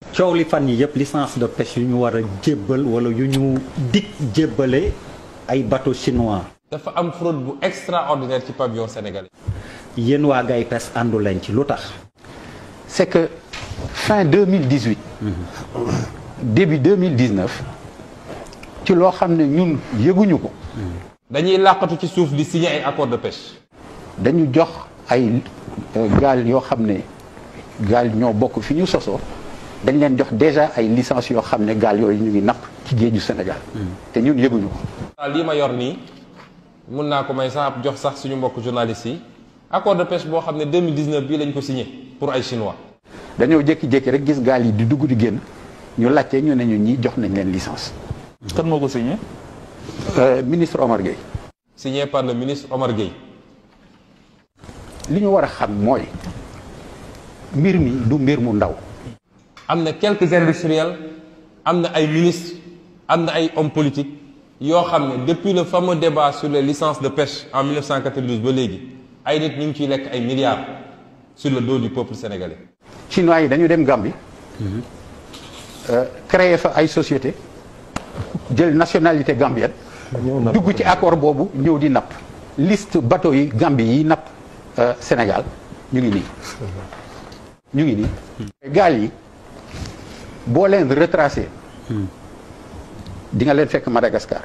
coow li fan yi yëpp licence de pêche yu ñu war a jébbal wala yu ñu dig jébbale ay bateau chinois. dafa am fraude bu extraordinaire ci pavillon sénégalais. yéen waa GAIPES àndu leen ci lu tax. c'est que fin 2018. début 2019 ci loo xam ne ñun yëguñu ko. dañuy làqatu ci suuf di signer ay accord de pêche. dañu jox ay gaal yoo xam ne gaal ñoo bokk fi ñu sosoo dañ leen jox déjà ay licences yoo xam ne gaal yooyu ñu ngi napp ci géeju Sénégal. te ñun yëguñu ko. lii ma yor nii mun naa ko may sax jox sax suñu mbokk journalistes yi accord de pêche boo xam ne 2019 bii lañ ko signé pour ay chinois. dañoo jékki-jékki rek gis gaal yi di dugg di génn ñu laajte ñu ne ñu ñii jox nañ leen licence. kan moo ko signé. ministre Omar Gueye. signé par le ministre Omar Gueye. li ñu war a xam mooy mbir mi du mbir mu ndaw. am na quelques industriels am na ay ministres am na ay hommes politiques yoo xam ne depuis le fameux débat sur les licences de pêche en 1992 ba léegi ay nit ñu ngi ciy lekk ay milliards sur le dos du peuple sénégalais. Chinois yi dañu dem Gambie. créer fa ay société jël nationalité gambienne. dugg ci accord boobu ñëw di napp. liste bateau yi Gambie yi napp Sénégal ñu ngi nii. ñu ngi nii. gaal yi boo leen retracé. di nga leen fekk Madagascar.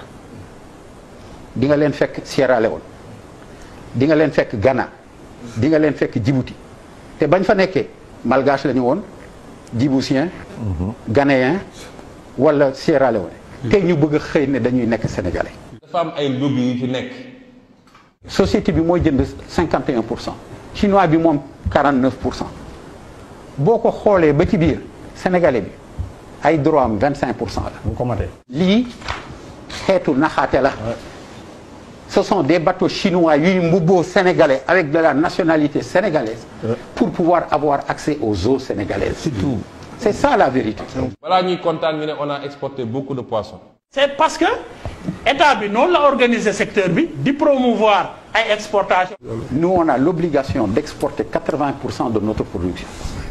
di nga leen fekk Sierra Leone. di nga leen fekk Ghana. di nga leen fekk Djibouti. te bañ fa nekkee malgache la ñu woon djiboutien. ghanéen wala Sierra Leone. tey ñu bëgg a xëy ne dañuy nekk sénégalais. dafa am ay lobby yu ci nekk. société bi mooy jënd 51%. chinois bi moom 49%. boo ko xoolee ba ci biir sénégalais bi ay droit am 25% la. bu ko matee. lii xeetu naxaate la. ce sont des bateaux chinois yuy mbubboo sénégalais avec de la nationalité sénégalaise. pour pouvoir avoir accès aux eaux sénégalaises. c'est tout. C'est ça la vérité. balaa ñuy kontaan ñu ne on a exporté beaucoup de poissons. c'est parce que état bi noonu la organiser secteur bi di promouvoir ay exportation. Nous on a l'obligation d'exporter 80% de notre production.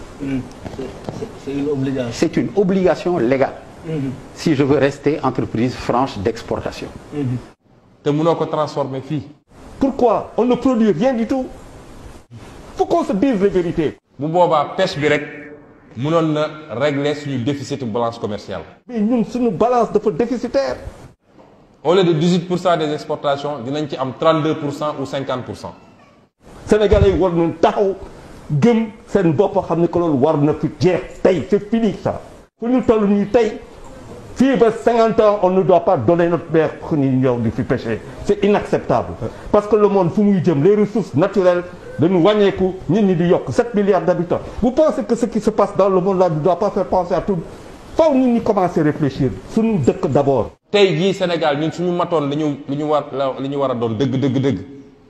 C'est une obligation. C'est une obligation légale. Si je veux rester entreprise franche d'exportation. te mënoo ko transformer fii. Pourquoi on ne produit rien du tout? Faut qu'on se dise la vérité. bu boobaa pêche bi rek mënoon na régler suñu déficit balance commerciale. Mais ñun suñu balance dafa déficitaire. au lieu de 18% des exportations dinañ ci am 32% ou 50%. Sénégalais yi war nañ taxaw gëm seen bopp xam ne que loolu war na fi jeex tey c'est fini ça. fu ñu toll nii tey fii ba 50 ans on ne doit pas donner notre mer pour ñu ñëw di fi pêcher c'est inacceptable. Parce que le monde fu muy jëm les ressources naturelles dañu wàññeeku nit ñi di yokk 7 milliards d'habitants. Vous pensez que ce qui se passe dans le monde là ne doit pas faire penser à tout. Faw nit ñi commencer réfléchir suñu dëkk d'abord. tey jii Sénégal ñun suñu matoon li ñu war a doon dëgg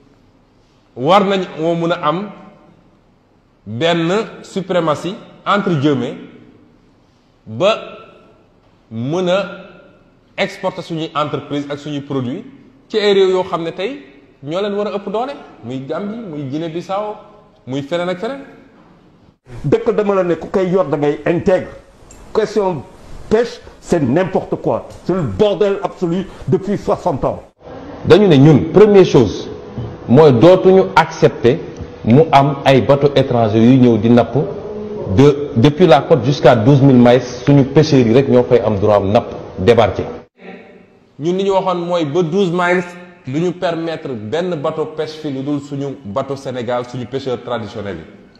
war nañ moo mën a am benn suprématie entre guillemets ba mën a exporter suñuy entreprise ak suñuy produits ci ay réew yoo xam ne tey ñoo leen war a ëpp doole muy Gambie muy Guinée-Bissau muy feneen ak feneen. dëkk dama la ne ku koy yor da ngay intègre. Question pêche c'est n'importe quoi c'est le bordel absolu depuis 60 ans. dañu ne ñun première chose mooy dootuñu accepter mu am ay bateaux étrangers yu ñëw di napp depuis la côte jusqu'à 12 000 miles suñu pêcheurs yi rek ñoo fay am droit am napp débarquer. ñun li ñu waxoon mooy ba 12 miles du ñu permettre benn bateau pêche fi lu dul suñu bateau Sénégal suñu pêcheurs traditionnels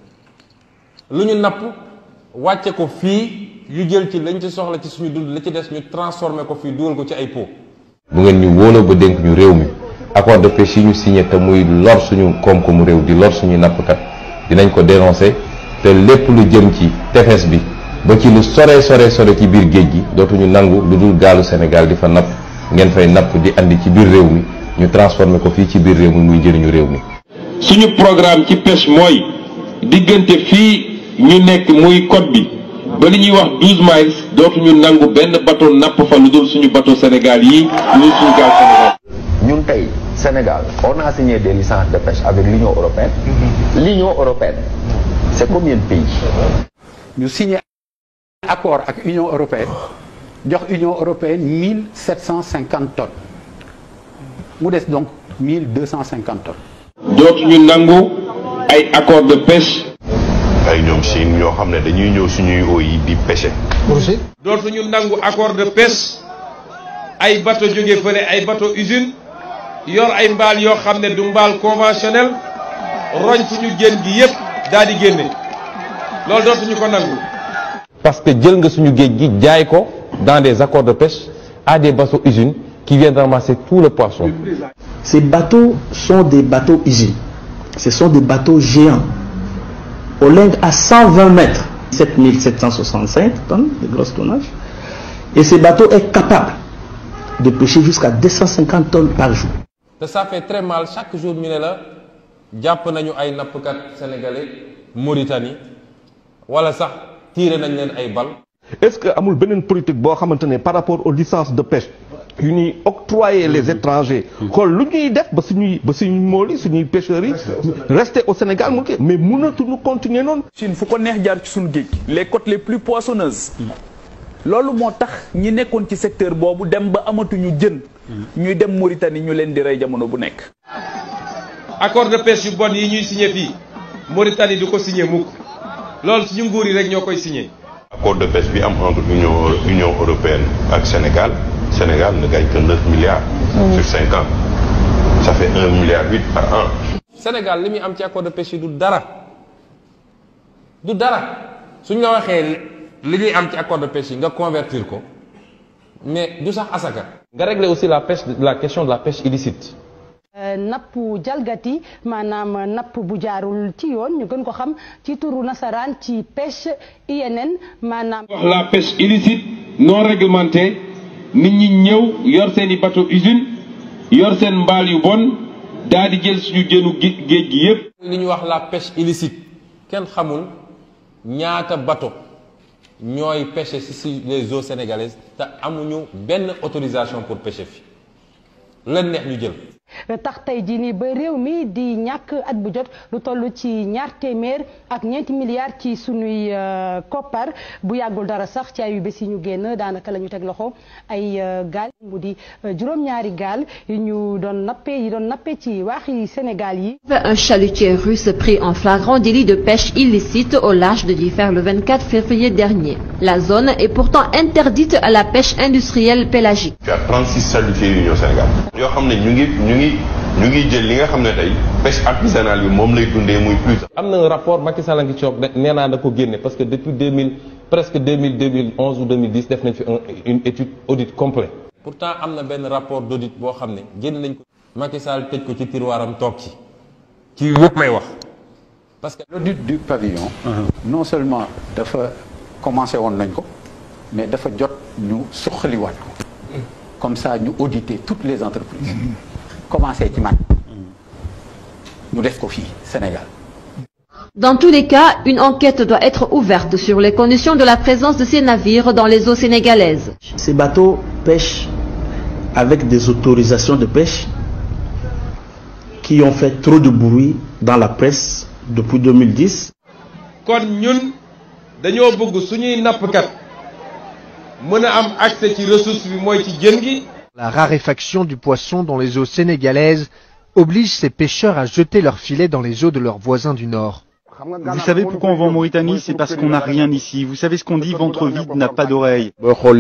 yi lu ñu napp wàcce ko fii ñu jël ci lañ ci soxla ci suñu dund la ci des ñu transformer ko fii dugal ko ci ay pot. bu ngeen ñu wóoloo ba dénk ñu réew mi accord de pêche yi ñu signé te muy lor suñu koom-koomu réew di lor suñu nappkat dinañ ko dénoncer te lépp lu jëm ci tefes bi ba ci lu sore ci biir géej gi dootuñu nangu lu dul gaalu Sénégal di fa napp ngeen fay napp di andi ci biir réew mi ñu transformer ko fii ci biir réew mi muy njëriñu réew mi. suñu programme ci pêche mooy diggante fii ñu nekk muy côte bi ba li ñuy wax 12 miles dootuñu nangu benn bateau napp fa lu dul suñu bateau Sénégal yi lu dul suñu gaal Sénégal. ñun tey Sénégal on a signé des licences de pêche avec l'Union européenne. L'Union européenne c'est combien de pays? ñu signé accord ak Union européenne jox Union européenne 1750 tonnes mu des donc 1250 tonnes. dootuñu nangu ay accord de pêche. ay ñoom Chine ñoo xam ne dañuy ñëw suñuy eau yi di pêcher. dootuñu nangu accord de pêche ay bateau jóge fële ay bateau usine yor ay mbaal yoo xam ne du mbaal conventionnel roñ suñu jën gi yépp daal di génne loolu dootuñu ko nangu. parce que jël nga suñu géej gi jaay ko dans des accords de pêche à des bateaux usines qui viennent ramasser tout le poisson. Ces bateaux sont des bateaux usines. Ce sont des bateaux géants. Au large à 120 mètres, 7765 tonnes de gros tonnage. Et ce bateau est capable de pêcher jusqu'à 250 tonnes par jour. Ça fait très mal chaque jour ñu ne la jàpp nañu ay nappkat sénégalais Mauritanie wala sax tiré nañ leen ay bal. Est-ce que amul beneen politique boo xamante ne par rapport aux licences de pêche yu ñuy octroyer les étrangers xool lu ñuy def ba suñuy mool yi suñuy pêcheurs yi rester au Sénégal mu mais mënatuñu continuer noonu. Chine fu ko neex jaar ci suñu géej les côtes les plus poissonneuses loolu moo tax ñi nekkoon ci secteur boobu dem ba amatuñu jën ñuy dem Mauritanie ñu leen di rey jamono bu nekk. accord de pêche yu bon yi ñuy signé fii Mauritanie du ko signé mukk loolu suñu nguur yi rek ñoo koy signé. accord de pêche bi am entre Union européenne ak Sénégal ne gagne que 9 milliards sur 5 ans. Ça fait 1,8 milliard par an. Sénégal li muy am ci accord de pêche yi du dara suñ la waxee li ñuy am ci accord de pêche yi nga convertir ko mais du sax asaka. nga régler aussi la question de la pêche illicite. napp jalgati maanaam napp bu jaarul ci yoon ñu gën ko xam ci turu nasaraan ci pêche INN maanaam. wax la pêche illicite non réglementée nit ñi ñëw yor seen i bateau usine yor seen mbaal yu bon daal di jël suñu jënu géej gi yépp. li ñuy wax la pêche illicite kenn xamul ñaata bateau ñooy pêcher ci les eaux sénégalaises te amuñu benn autorisation pour pêcher fi leen neex ñu jël. tax tey jii nii ba réew mi di ñàkk at bu jot lu toll ci ñaar téeméer ak ñeenti milliards ci sunuy koppar bu yàggul dara sax ci ayu bés yi ñu génn daanaka la ñu teg loxo ay gaal mu di juróom-ñaari gaal yi doon nappee ci waaxi Sénégal yi. Un chalutier russe pris en flagrant délit de pêche illicite au large de Differ le 24 février dernier. La zone est pourtant interdite à la pêche industrielle pélagique. Il y a 36 chalutiers yu ñëw Sénégal yoo xam ne ñu ngi jël li nga xam ne tey pêche artisanale bi moom lay dundee muy plus. am na un rapport Macky Sall ngi coog nee naa da ko génne parce que depuis 2011 ou 2010 def nañ fi une étude audit complet. pourtant am na benn rapport d'audit boo xam ne génn nañ ko. Macky Sall tëj ko ci tiroiram toog ci wëpp may wax. parce que l'audit du pavillon. non seulement dafa commencé woon nañ ko mais dafa jot ñu suqaliwaat ko. comme ça ñu auditer toutes les entreprises. commencé ci man ñu def ko fii Sénégal. Dans tous les cas, une enquête doit être ouverte sur les conditions de la présence de ces navires dans les eaux sénégalaises. Ces bateaux pêchent avec des autorisations de pêche qui ont fait trop de bruit dans la presse depuis 2010. kon ñun dañoo bëgg suñuy nappkat mën a am accès ci ressource bi mooy ci jën gi. La raréfaction du poisson dans les eaux sénégalaises oblige ces pêcheurs à jeter leurs filets dans les eaux de leurs voisins du Nord. Vous savez pourquoi on va en Mauritanie? C'est parce qu'on n'a rien ici. Vous savez ce qu'on dit, ventre vide n'a pas d'oreille.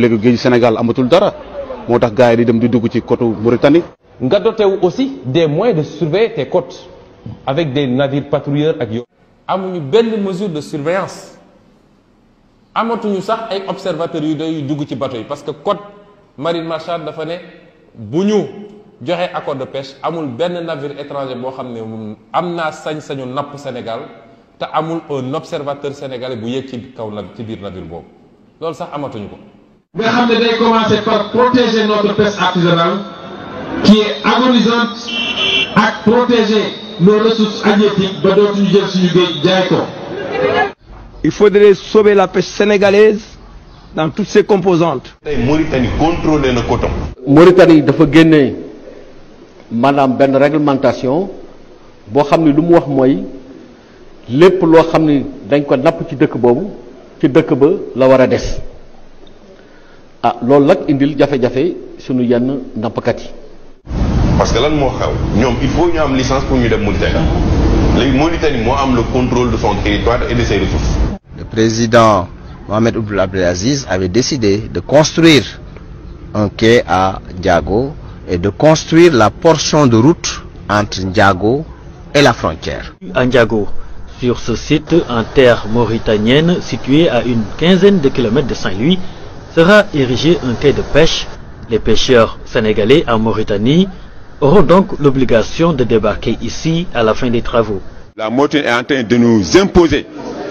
nga doté aussi des moyens de surveiller tes côtes avec des navires patrouilleurs ak yow. amuñu benn mesure de surveillance amatuñu sax ay observateurs yu doy dugg ci bateau yi parce que code marine marchande dafa ne bu ñu joxe accord de pêche amul benn navire étranger boo xam ne am naa sañ-sañu napp Sénégal te amul un observateur sénégalais bu yéeg ci kaw ci biir navire boobu loolu sax amatuñu ko. nga xam ne day commencer par protéger notre pêche artisanale qui est agonisante ak protéger nos ressources halieutiques ba dootuñu jël suñu géej jaay ko. Il faudrait sauver la pêche sénégalaise dans toutes ses composantes. Mauritanie contrôle le coton. Mauritanie dafa génne maanaam benn réglementation boo xam ne lu mu wax mooy lépp loo xam ne dañ ko napp ci dëkk boobu ci dëkk ba la war a des ah loolu nag indil jafe-jafe sunu yenn nappkat yi. parce que lan moo xew ñoom il faut ñu am licence pour ñu dem Mauritanie léegi Mauritanie moo am le contrôle de son territoire et de ses ressources. Le président Mohamed Ould Abdelaziz avait décidé de construire un quai à Ndiago et de construire la portion de route entre Ndiago et la frontière. À Ndiago, sur ce site en terre mauritanienne situé à une quinzaine de kilomètres de Saint-Louis, sera érigé un quai de pêche. Les pêcheurs sénégalais en Mauritanie auront donc l'obligation de débarquer ici à la fin des travaux. La Mauritanie est en train de nous imposer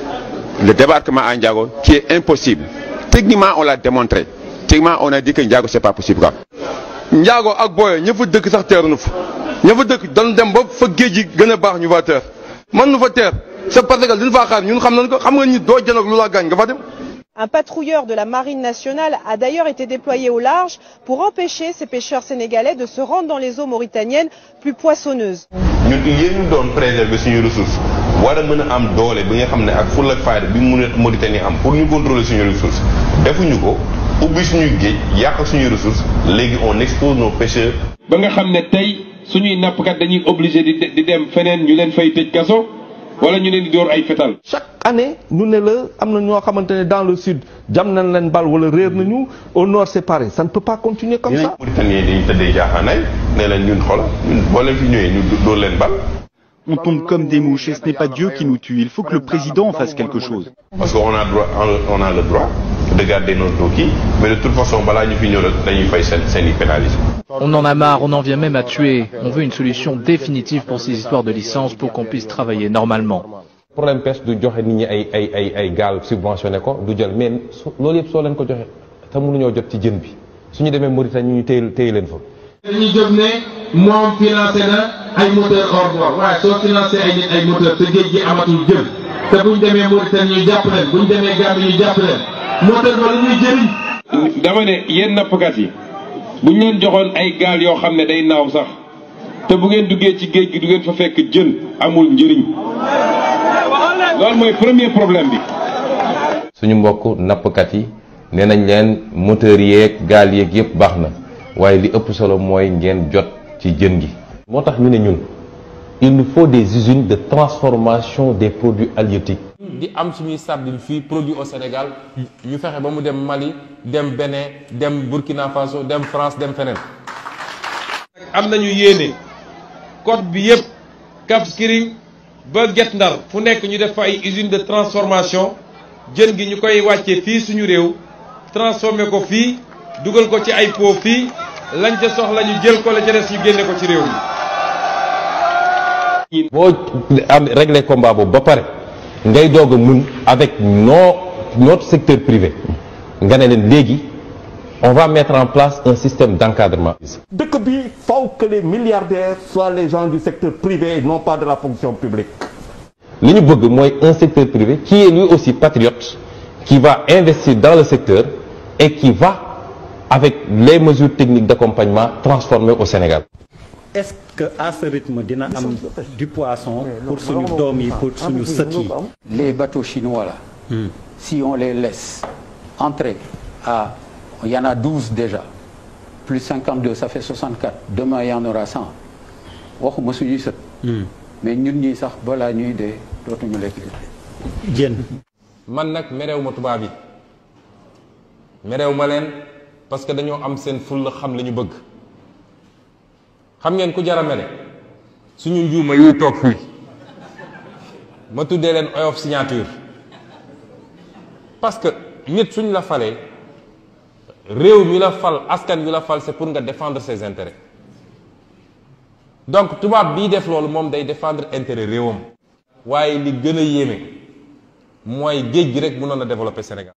le débarquement à Ndiago qui est impossible. Techniquement, on l'a démontré. Techniquement, on a dit que Ndiago, c'est pas possible. Ndiago ak boy ña fa dëkk sax teer nu fa ña fa dëkk dañu dem ba fa géej gi gën a baax ñu fa teer man nu fa teer c'est parce que liñ faa xaar ñun xam nañ ko xam nga ñi doo jënd ak lu la gaañ nga fa dem. Un patrouilleur de la Marine nationale a d'ailleurs été déployé au large pour empêcher ces pêcheurs sénégalais de se rendre dans les eaux mauritaniennes plus poissonneuses. ñun yéen ñu doon préserver suñu ressources war a mën a am doole bi nga xam ne ak fulla ak fayda bi mu Mauritanie am pour ñu contrôler suñu ressources defuñu ko ubbi suñuy géej yàq suñuy ressources léegi on expose nos pêcheurs. ba nga xam ne tey suñuy nappkat dañuy obligé di dem feneen ñu leen fay tëj kaso wala ñu leen di door ay fetal. chaque année ñu ne la am na ñoo xamante ne dans le sud jam nañ leen bal wala réer nañu au nord c'est pareil ça ne peut pas continuer comme ça. Mauritaniens dañuy tëddee jaaxaanaay ne leen ñun xool ñun boo leen fi ñëwee ñu door leen bal. On tombe comme des mouches et ce n'est pas Dieu qui nous tue. Il faut que le président en fasse quelque chose. Parce qu'on a le droit de garder notre kii mais de toute façon balaa ñu fi ñëw rek dañuy fay seen i pénalisme. On en a marre, on en vient même à tuer. On veut une solution définitive pour ces histoires de licence pour qu'on puisse travailler normalement. problème pêche du joxe nit ñi ay gaal subventionné ko du jël mais loolu yëpp soo leen ko joxe te mënuñoo jot ci jën bi suñu demee Mauritanie ñu téye leen fa. dañuy jóg ne moom financé na ay moteur hors bord waaye soo financé ay nit ay moteur te géej gi amatul jën te buñ demee Mauritanie ñu jàpp leen buñ demee Gambie ñu jàpp leen moteur ba lu ñuy jëriñ. dama ne yéen nappkat yi buñ leen joxoon ay gaal yoo xam ne day naaw sax te bu ngeen duggee ci géej gi du ngeen fa fekk jën amul njëriñ loolu mooy premier problème bi. suñu mbokk nappkat yi nee nañ leen moteur yeeg gaal yeeg yëpp baax na waaye li ëpp solo mooy ngeen jot ci jën gi. moo tax ñu ne ñun il nous faut des usines de transformation des produits halieutiques. di am suñuy sardine fii produit au Sénégal ñu fexe ba mu dem Mali dem Bénin dem Burkina Faso dem France dem feneen. am nañu yéene côte bi yëpp Cap Skirring ba Guet Ndar fu nekk ñu def fa ay usine de transformation jën gi ñu koy wàccee fii suñu réew transformé ko fii dugal ko ci ay pot fii lañ ca soxla ñu jël ko la ca des ñu génne ko ci réew mi. boo am réglé combat boobu ba pare ngay doog a mun avec notre secteur privé nga ne leen léegi on va mettre en place un système d'encadrement. dëkk bi faut que les milliardaires soient les gens du secteur privé et non pas de la fonction publique. li ñu bëgg mooy un secteur privé qui est lui aussi patriote qui va investir dans le secteur et qui va avec les mesures techniques d'accompagnement transformer au Sénégal. Est-ce que à ce rythme dina am du poisson pour suñu doom yi pour suñu sët yi. Les bateaux chinois là, si on les laisse entrer à, il y en a 12 déjà, plus 52, ça fait 64. Demain il y en aura 100. waxuma suñuy sët. mais ñun ñii sax balaa ñuy dee dootuñu lekk jën. man nag merew ma tubaab yi merew ma leen parce que dañoo am seen fulla xam li ñu bëgg xam ngeen ku jara mere suñu njuuma yuy toog fii ma tuddee leen oyof signature parce que nit suñ la falee réew mi la fal askan wi la fal c'est pour nga défendre ses intérêts donc tubaab bii def loolu moom day défendre intérêt réewam waaye li gën a yéeme mooy géej gi rek mënoon a développer Sénégal.